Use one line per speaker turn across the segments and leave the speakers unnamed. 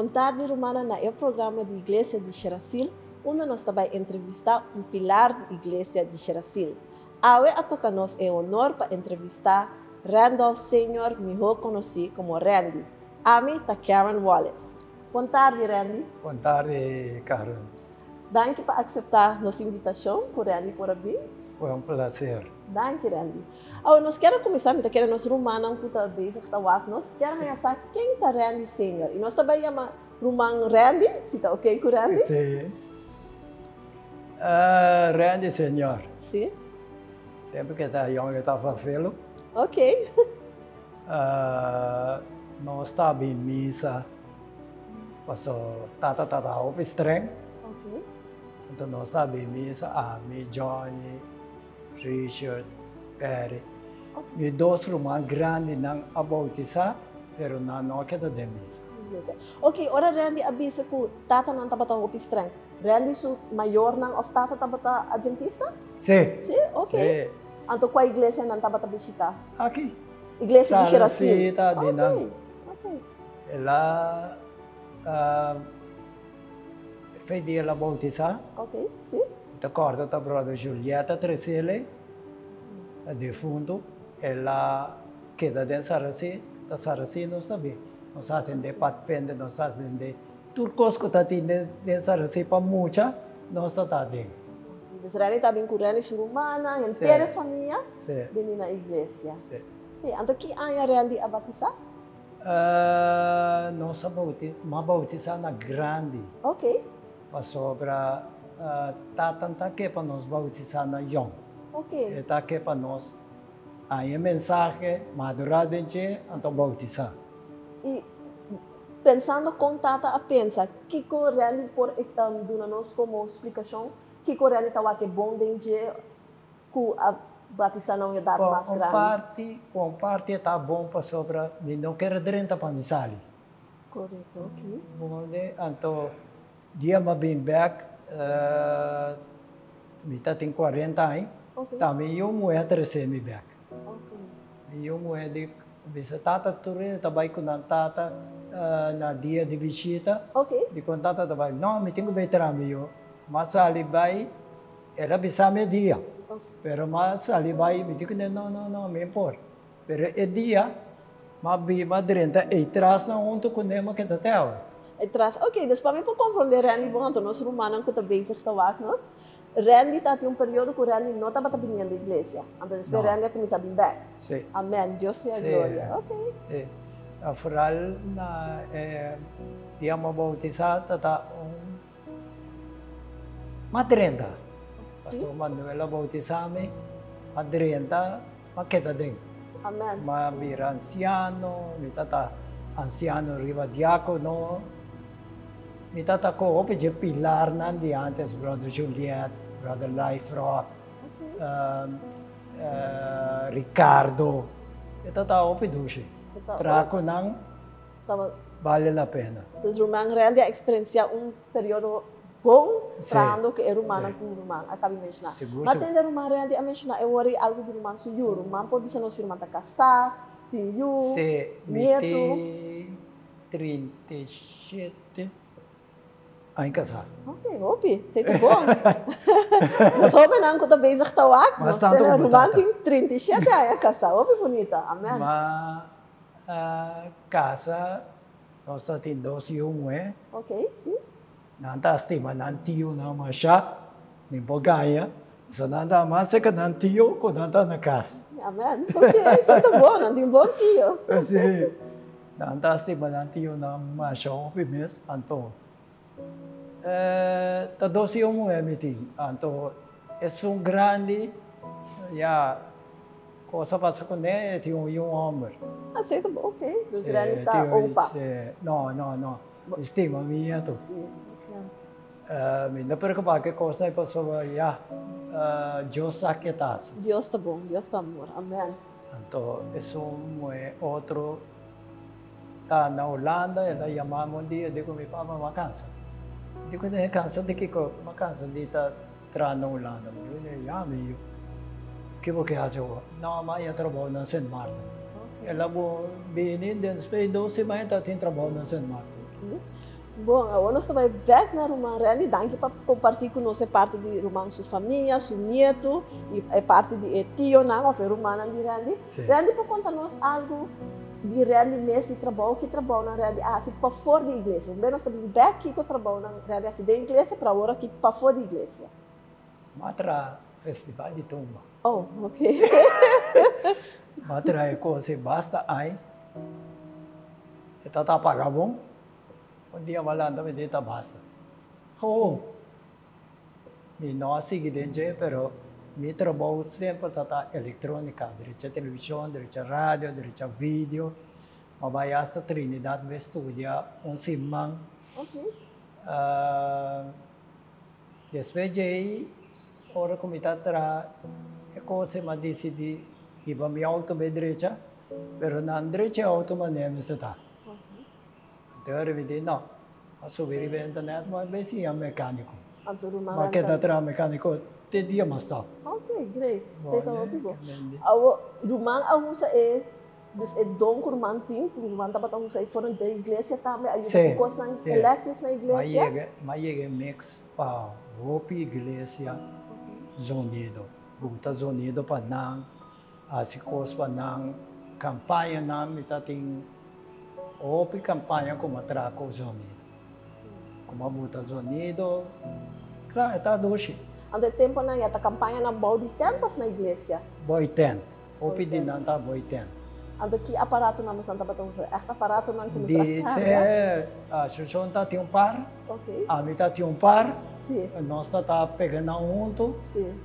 Boa tarde, Romana, na programa de Igreja de Xeracil, onde nós também entrevistar pilar da Igreja de Xeracil. Awe a toca nós é honor para entrevistar Randall Senior, melhor conhecido como Randy. Ami tá Karen Wallace. Boa tarde, Randy.
Boa tarde, Karen.
Danke por aceitar nossa invitação, por Randy por aqui.
Foi prazer.
Danke, Randy. Nós queremos começar, mas queremos nos Romana, que está bem, que está aqui. Nós queremos saber quem está Randy Senior. E nós também chamamos Romano Randy, se está ok com Randy?
Sim. Randy Senior.
Sim.
Tempo que está young, estava velho.
Ok.
Nós estávamos em missa, passou tata o estranho.
Ok.
Então nós estávamos em missa, me, Johnny, Richard, Perry.
Okay.
Me dois romanos grandes não abautizar, pero não queda de missa.
Ok, ora Randy avisa que tata não está batendo o estranho. Randy su maior não of tata está batendo adventista?
Sim.
Sim, ok.
Sim.
Então qual igreja não está batendo visitar?
Aqui.
Igreja de Xeracil.
Ok.
Ok.
Ela fez dia ela bautizar.
Ok, sim.
Então corta a brother Julieta Tresele, defunto. Ela queda dentro da Saracen, nós também. Nós atendemos Patfende, nós atendemos turcos que está dentro da Saracen para muita, nós está dentro.
Então Randy está bem com Randy Romana, inteira família, vem na igreja.
Sim.
Então que ano Randy a batizar?
Nós bautizar na grande.
Ok.
Para sobra tanta que para nós bautizar na young.
Ok.
Está que para nós aí mensagem madurada de então bautizar.
E pensando com tata a pensa que corrente por dando nós como explicação que corrente tá que bom de que a batizar não é dar mais grande.
Com parte está bom para sobra, não quero direita para misali.
Correto, ok.
Bom, então dia me bem back, me tá tem 40 anos, também eu mulher terceiro me back.
Ok.
Eu mulher de visitata turista também com a tata na dia de visita.
Ok.
De contato também, não, me tenho bem trabalho, mas ali vai, era bisa me dia. Pero mas ali vai, me digo não, me importa. Pero é dia, mas bem madrenta e traz na onde com nema que tá tela.
Ok, depois para compreender Randy, bom, então nós romanos que também se estão aqui, nós Randy está em período que Randy não estava vindo da igreja, então depois Randy começa a vir back.
Sim.
Amém, Deus te a glória. Ok.
É. Afinal, na dia uma bautizada tá madrenta. Pastor Manuela bautizame, madrenta, makita din.
Amém.
Mabira anciano, mitata anciano riba diacono. Mitata ko opje pilar nandi antes brother Juliet, brother Life Rock, Ricardo. Mitata opje dushi. Traco nang vale la pena.
Então, Romano Randy a experiência período bom para que é romano com romano, acaba de mencionar. Mas tem romano Randy a mencionar, eu worry algo de romano sobre o romano, pode ser nosso irmão tá casar, tem eu,
neto. 37 anos casado.
Ok, opi, sei que bom. Nós homens não que também já está aqui, mas o romano tem 37 anos casado, opi bonita, amém.
Mas casa, nós temos 2 filhos,
ok, sim.
Nanta estima nantiyo na masya, ni bagaya, sa nanta masaka nantiyo ko nanta na kas.
Amém. Ok, isso é bom, não tem bom tio.
Kasi nanta estima nantiyo na masya, opimes, anto. Tados yung meeting, anto, grande, ya, cosa passa con me, yung homem.
Aceita, ok. Dos grandes tá opa.
No, estima minha to. Me não preocupa que coisa passou já, Deus sabe tas.
Deus tá bom, Deus tá amor, amém.
Então, isso é outro, tá na Holanda, ela chamava dia, digo me papa vacança. Digo ne cansa de que vacança de tá tra na Holanda, eu já me que vou que fazer? Não, mas eu trabalho na Saint Martin. Ela vou bem, depois 12 meses tá tem trabalho na Saint Martin.
Bom, agora nós estamos back na Romã Randy, danke para compartilhar com nós parte de Romã, sua família, seu neto, e é parte de tio, não, of Romã de Randy.
Sim.
Randy, pode contar-nos algo de Randy mesmo, de trabalho, que trabalha na Randy, assim, para fora da igreja. Bem, nós estamos back que trabalho na Randy, assim, da igreja, para agora que para fora da igreja.
Matra festival de tumba.
Oh, ok.
Matra é coisa basta aí. Está pagabom. Um dia malanda me dita basta. Oh, mi não sigo dentro, pero mi trabalho sempre está eletrônica, direita televisão, direita rádio, direita vídeo. Mas hasta Trinidad me estudia simang.
Ok.
Depois de aí, ora como está atrás, é coisa mais decidi que vai me auto bem direita, pero na direita auto manem está. Então eu disse não, a subir a internet mas bem sim é mecânico.
Anto Romã
Mas que está atrás mecânico te dia mais está.
Ok, great. Você está ótimo.
Bom.
Romã a usa é dus é dom que Romã tem, Romã está para usar fora da igreja também, ajuda com coisas elétricas na igreja.
Mas é mix para roupa igreja, zonido, buta zonido para não, as coisas para não, campanha não, está tem roupa campanha como atraco zonido, como buta zonido, claro está doce.
Ando tempo na a campanha na bol de tentos na igreja.
Boy tent, roupa de não tá boy tent.
Ando que aparato na Santa Bata usa, este aparato não como
Dice, a Xuxonta tem par,
ok,
a Mita tem par,
sim,
nós tá pegando junto,
sim,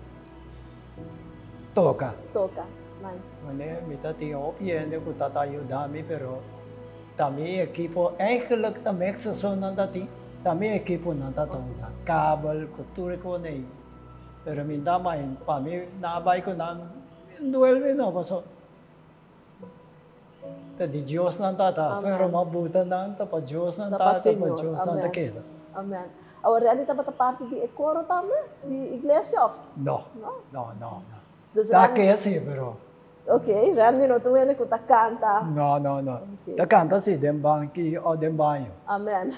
toca.
toca, nice.
Né, Mita tem opinião que tá ajudando, pero também equipo, eigenlijk também que só não tá tem, também equipo não tá usando cabo, cultura com nem, pero minta mais, para mim na vai com não, duele não, passou. Di Diyos ng tata, pero mabuta ng tapa Diyos ng tata, pa Diyos ng takeda.
Amen. Agora, ele estava parte de coro também, de igreja?
No,
No?
no, no.
Da
che sì, però.
Ok, Randy, no, tu vieni con ta canta.
No, no, no.
Ok.
Da canta sì, den banchi o den bagno.
Amen.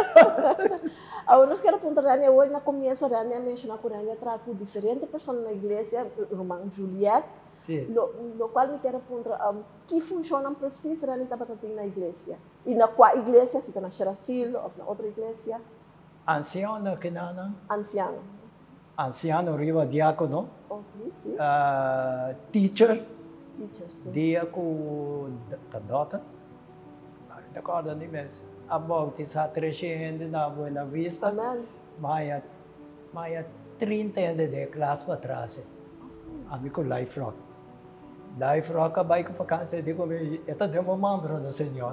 Agora, nós queremos perguntar, Randy, hoje na começo, Randy mencionou que Randy trabalha com diferentes pessoas na igreja, irmã Juliette.
Sì.
No qual me quero perguntar, que funciona precisamente na igreja? E na qual igreja? Se está na Xerasil ou na outra igreja?
Anziano che nana?
Anciano.
Anziano riva diacono.
Ok, sim.
Teacher.
Teacher, sim.
Diaco tadota. D'accordo di mes. A volte sa 300 na Buena Vista.
Amen.
Maya 30 anos de classe para trás. Amigo Life Rock. Life Rock, vai com vacância, digo, esta é uma membro do Senhor.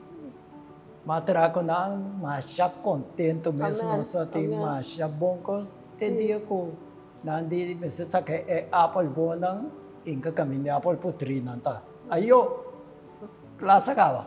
Matraco não, mas já contento mesmo, nós temos mais já bom coisa. Tem dia que não de, mas você que é Apple boa não, inca caminho Apple putri não tá. Aí eu, classe acaba.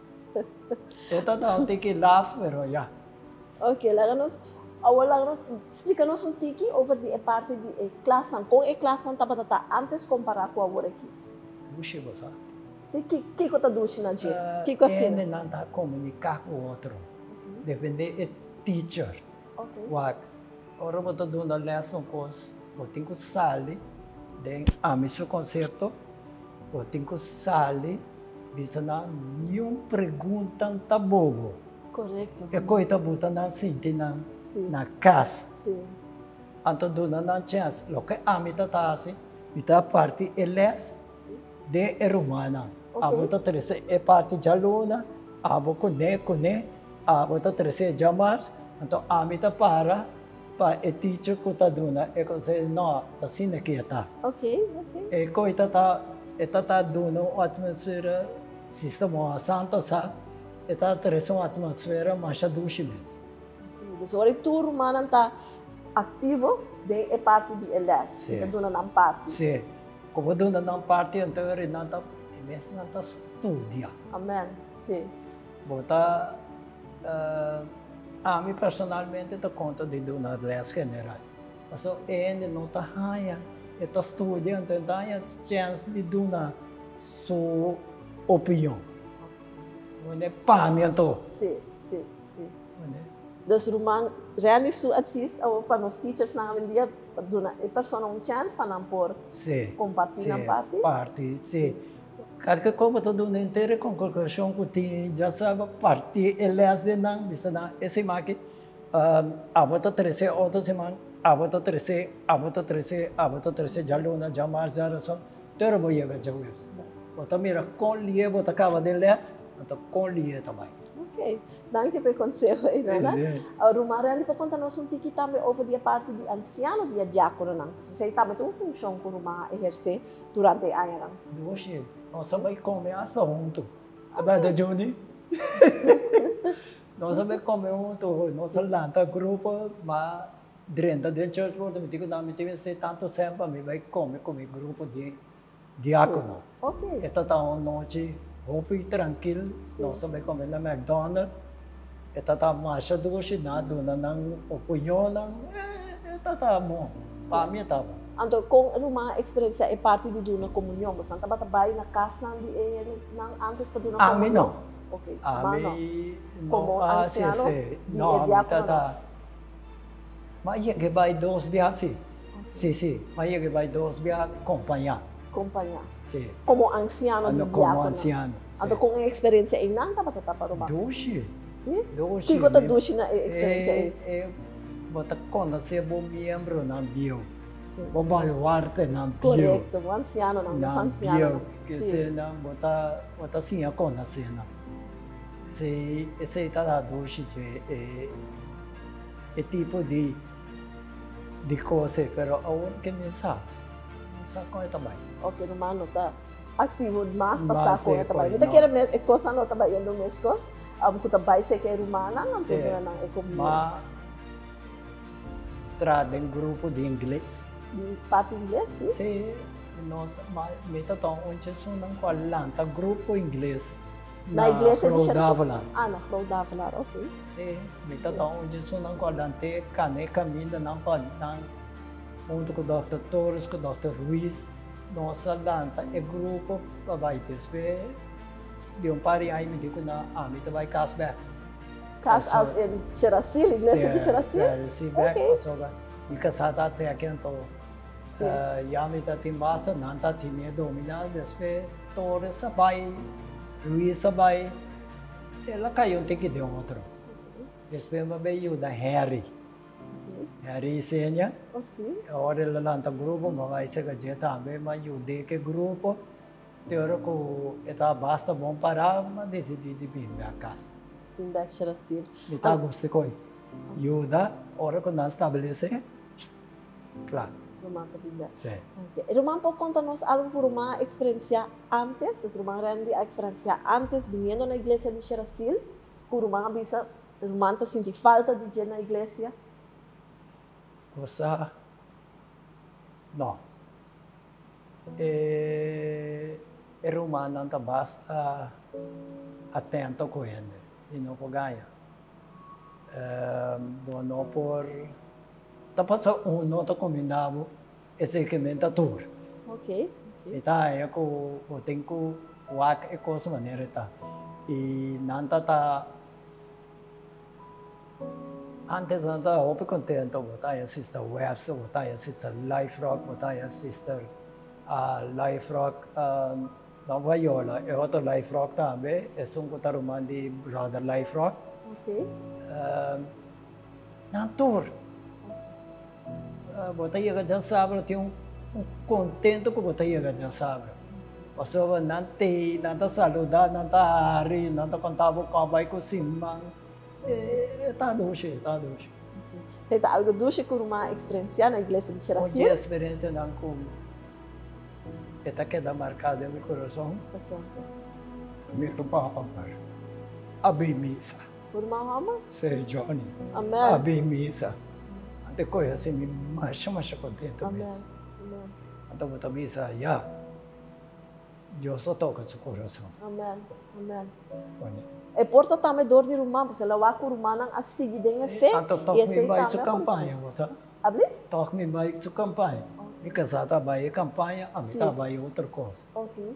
Esta não tem que laugh, pero já.
Ok, agora explica-nos tiki over a parte de classe, com a classe estava antes comparar com agora aqui.
Puxa, você.
Se que está duche na gente? Que
Ele
coisa?
não está comunicar com o outro. Depende do teacher.
Ok.
Wag, ora mo to doon na lesson course, o tinko sali, den amiso concerto, o tinko sali, bisa na yung perguntang tabogo.
Correto.
E ko itabutan na sinti na
Sim.
na kas.
Sim.
Anto doon na chance, lo que amita tasi, ita parte eles de erumana.
Ok.
Abo ta trese e parte jaluna, abo kone, abo ta trese jamars, anto amita para pa e teacher ko ta duna e ko se no ta sine kieta.
Ok, ok.
E ko itata duna o atmosfera sistema santo sa eta trese o atmosfera masha dushimes.
Agora tu rumana está ativo de é parte de eles.
Sim.
Está dando na parte.
Sì, come duna non parte então eri nanta imes nanta studia.
Amen. Sim.
Bota a mim personalmente dou conta de duna les general. Mas ele não está raia, está estudando, então tem chance de duna sua opinião. Não é para mim então.
Sim, sim, sim. Dus Roman, reali su advies para os teachers na hoje em dia, dona a pessoa chance para não por compartilhar na parte.
Sim. Cada como todo mundo inteiro com conclusão que tem já sabe parte elas de não bisa na esse maqui abota 13 outra semana abota 13 já luna já março já só ter boia já webs bota mira com lie bota cava de elas então com lie também.
Ok, danke pelo conselho, né? O Roman para contar-nos tiki também over a parte de anciano de diácono, não? Você também tem uma função que o Roman exerce durante a ano.
Doce, nós vai comer hasta junto. Abada Johnny. Nós vai comer junto, nós lanta grupo, mas dentro da church board, me digo não, me tem que tanto sempre, me vai comer grupo de diácono.
Ok.
Esta tá uma noite hopi tranquilo, nós vai comer na McDonald's. Esta tá marcha doce na dona nang opinião nang, esta tá bom, para mim tá bom.
Então, com uma experiência é parte de uma comunhão, você não estava trabalhando na casa antes para uma comunhão?
Não.
Ok.
Não.
Como anciano
não,
de diácono?
Mas ia que vai dois viagens, sim. Mas ia que vai dois viagens acompanhar. Sim.
Como anciano de diácono?
Como anciano.
Então, com a experiência em não estava para uma?
Doce.
Sim?
Doce.
Que você doce na experiência aí?
Você conhece bom membro na bio. Bom baluarte na bio.
Correto, um anciano não, um anciano.
Que se não, você sim a conhece não. Esse está doce é tipo de coisa, pero agora que me sabe com ele também.
Ok, Romano está ativo mais para com ele também. Não quer mesmo coisa não também no mesmo coisa. Que também se quer Romana não tem nada é como.
Mas trata um grupo de inglês.
De parte inglês, sim?
Sim, nós metadão onde são com lanta grupo inglês.
Na igreja de
Davila.
Na Frau Davila, ok.
Sim, metadão onde são com lanta caminho não para junto com o Dr. Torres, com o Dr. Ruiz, nossa lanta é grupo vai desper de pari aí me digo na mita vai casber.
Cas as em Xeracil, igreja de Xeracil?
Sim, passou e casada até aqui então. Yamita tem basta, nanta tem domina desper Torres vai, Ruiz vai, ela caiu tem que de outro. Desper veio da Harry. Harry Senya, और ललांता ग्रुप मंगाई से गजे तांबे मा युदे के ग्रुप तेरो को एता बास्ता बम पारा मा देसी दी बिंदाकास
Xeracil.
Mita guste coi. Yuda, ora con nas estabelece. Claro.
Roman também.
Sim.
Okay. Roman, pode contar-nos algo por uma experiência antes? Então, Roman Randy, a experiência antes, vindo na igreja de Xeracil, por Roman bisa, Roman tá senti falta de ir na igreja?
Cosa? No. Roman não tá basta atento com ele. E não por ganhar. Não por tá passando nota combinado esse comentador.
Ok.
Então é que eu tenho que work é coisa maneira tá. E não tá antes não tá hope contento botar assista webs botar assista live rock botar assista live rock Nova Yola é outro live rock também é que tá rumando de brother live rock.
Ok.
Não tour botar ia já sabe tem contento com botar ia já sabe. Passou não tá saludar não tá hari não tá contar com vai com simang tá doce.
Você tá algo doce com uma experiência na igreja de Xeracil?
Uma experiência não com esta queda marcada em meu coração. Meu papa abri missa.
Por uma rama?
Sei Johnny.
Amém.
Abri missa. Ante conhece me mais contento mesmo.
Amém.
Então botar missa já. Deus só toca seu coração.
Amém.
Bom.
É porta também dor de rumah, porque ela vai com rumah nang asig dengan fé.
E esse aí também campanha, você?
Abli?
Toque me vai sua campanha. E casada vai campanha, a mim vai outra coisa.
Ok.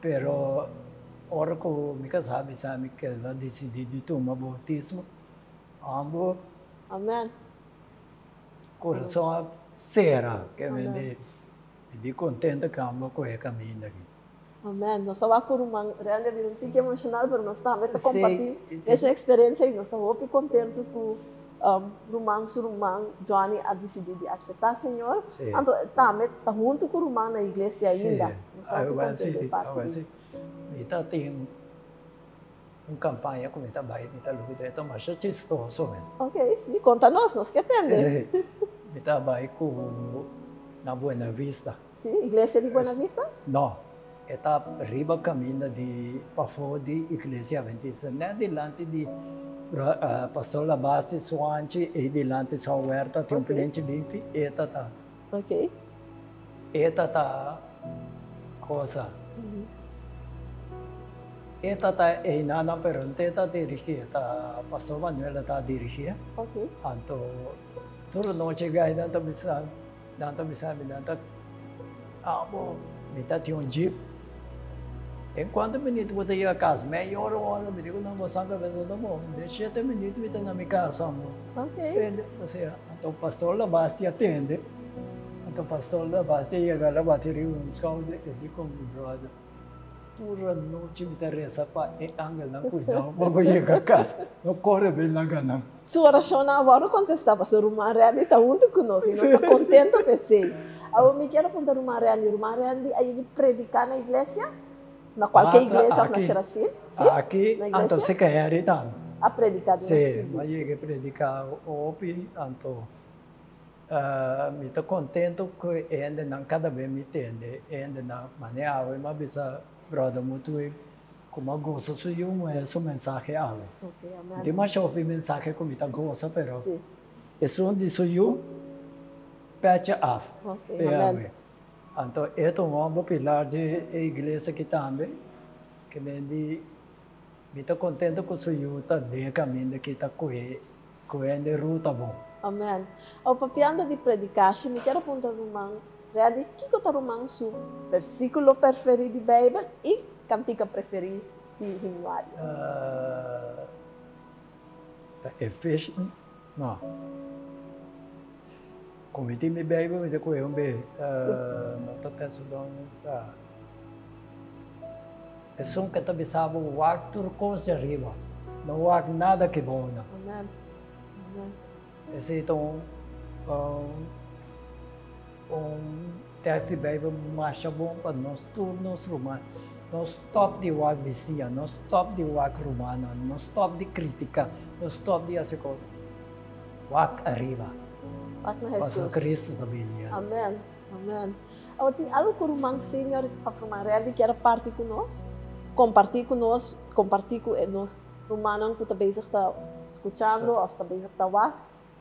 Pero ora que me casada sabe que ela decidiu de tomar bautismo, Ambo,
Amen.
coração será, que
Amém.
me di contente que ambo com o caminho aqui.
Amém. Nós estamos com rumang, realmente não tem que emocional, mas nós estamos a
Sim,
compartilhar
sim.
essa experiência e nós estamos muito contentes com rumang, Johnny a decidir de aceitar Senhor.
Sim.
Então, estamos junto com o rumang na igreja ainda. Nós estamos muito
Agora
contentes de
sim,
parte
agora
disso.
sim. Então tem campanha como está vai, está luta, então mas já estou só mesmo.
Ok, sim, conta-nos, nós que atende.
Está vai com na Buena Vista.
Sim, igreja de Buena Vista?
Não, está riba caminho de para fora de igreja adventista, né delante de pastor Labasti Swanchi e delante de São Huerta tem
Ok.
cliente limpo, eta tá.
Ok.
Eta tá cosa. Eta tá e nana perante eta dirigir, tá pastor Manuel tá dirigir.
Ok.
Anto tudo noite gai danta misa danta amo mita tinha jeep. Enquanto menino você ia a casa, meia hora me digo não vou saber fazer do bom. Deixa até menino você na minha casa amor.
Ok.
Você então pastor Labasti atende. Então pastor Labasti ia lá bater um scout de como brother. Pura noite me interessa para e angel não cuidar, vou ir a casa, não corre bem lá ganhar.
Sua oração agora contestava, se o Rumang Randy está junto conosco e nós estamos contentes com isso. Eu me quero apontar o Rumang Randy aí predicar na igreja, na qualquer igreja, na Xerasil,
aqui, então se quer então.
A predicar.
Sim, mas eu predicar opi, então me estou contente que ainda não cada vez me entende, ainda não maneira mas bisa brother muito como gosto suyo esse mensagem ale.
Ok, amém.
Tem mais ouvi mensagem como está gosta, pero
Sim.
isso de suyo patch off.
Ok, amém.
Então, é um pilar de igreja que também, que me está contente com o suyo está de caminho que está correndo ruta bom.
Amém. Ao papiando de predicar, me quero apontar o Rumang Randy, que é o Rumang seu versículo preferido de Bíblia e cantiga preferida de Hinuário?
Efésios, não. Como eu me bebe, me deco eu bem, não está pensando está. É só que está pensando o ar turcoso arriba, não há nada que bom não.
Amém. Amém.
Esse então texto de Bíblia mais bom para nós todos nós romanos. Nós stop de wag vizinha, nós stop de wag romana, nós stop de crítica, nós stop de essa coisa. Wag arriba.
Wag na
Para
Jesus.
Cristo também.
Amém. Amém. Eu tenho algo que o Rumang Senior, a Rumang Randy, que era parte conosco, compartilhar conosco, compartilhar com nós, Rumanos que também está escutando, ou também está wag.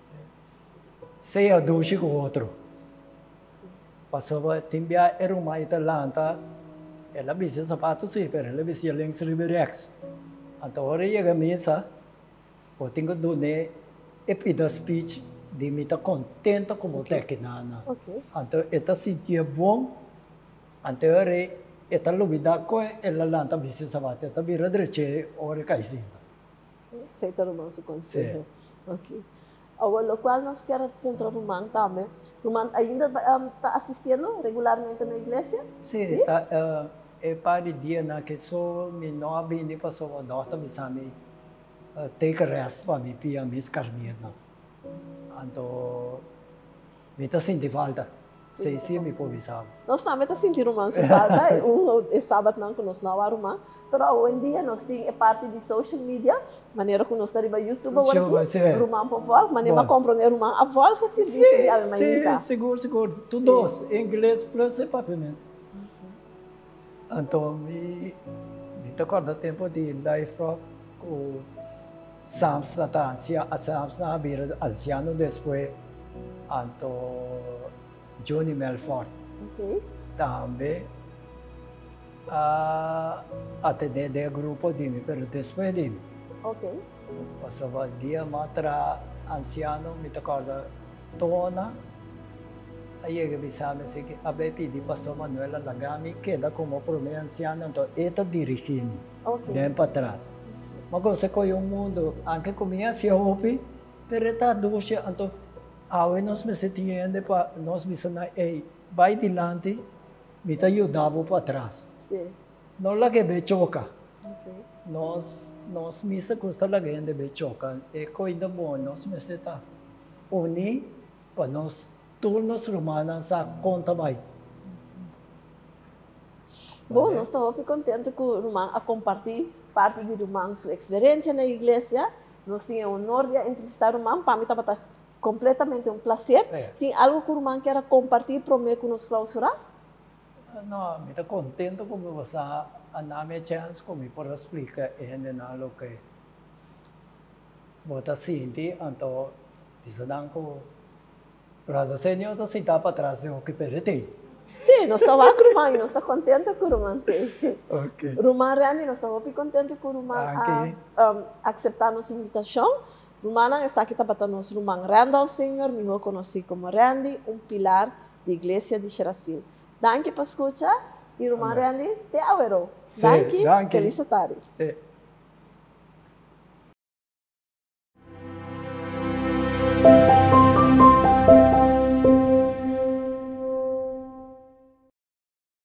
Seja doce com o outro. Passou timbia era uma italanta, ela vestia sapatos sim, mas ela vestia links liberex. Então hora chega a mesa, eu tenho que dar epida speech de me estar contente como técnica.
Ok.
Então ela sentia bom, então hora ela lubida com ela lanta vestia sapatos, ela vira direito hora cai sim.
Aceita o Rumang seu conselho. Ok. O qual nós queremos apontar o Rumang também. Rumang ainda está assistindo regularmente na igreja?
Sim, é para o dia na que só me não abri para só o doutor me chama take rest para me pia me escarmir não. Então me está sentindo falta. Sei se me pode saber.
Nós também está sentindo Rumang sua falta. É sábado não que nós não há Rumang, mas hoje em dia nós temos parte de social media, maneira que nós estamos no YouTube, Rumang por volta, maneira que compra o Rumang a volta serviço de alimentação.
Sim, seguro. Todos, inglês plus e papiamento. Então me recorda tempo de life rock o Sams na Sams na abrir anciano depois então Johnny Melford.
Ok.
Também atender grupo de mim, mas depois de mim.
Ok.
Passava dia matra anciano, me recorda tona. Aí eu me chama assim que a BP de pastor Manuel Lagami queda como primeiro anciano, então ele dirigindo,
Ok.
bem para trás. Mas você conhece o mundo, anche comincia a ouvir, Pero está doce, então, awe nós me sentindo para nós me sana, vai dilante, me tá ajudando para trás.
Sim.
Não lá que be choca.
Ok.
Nós me se custa lá que be choca. E coisa boa, nós me está uni para nós turnos romanos sa conta vai.
Bom, nós estamos muito contentes com o Romão a compartilhar parte de Romão sua experiência na igreja. Nós tínhamos o honor de entrevistar o Romão, para mim estava completamente um prazer. Tem algo que o Romão quer compartilhar para mim com nos clausurar?
Não, me está contente com você a nome chance como por explicar ainda nalo que você sente, então precisamos para você não está sentado para trás de o que perete.
Sim, nós estamos com o Romão e nós estamos contentes com o Romão.
Ok.
Romão Randy, nós estamos muito contentes com o Romão a aceitar nossa invitação. Romão está aqui para nós, Romão Randall Senhor, me vou conhecer como Randy, pilar da igreja de Xerasil. Danke por escutar e Romão Randy, te avero. Danke, feliz tarde.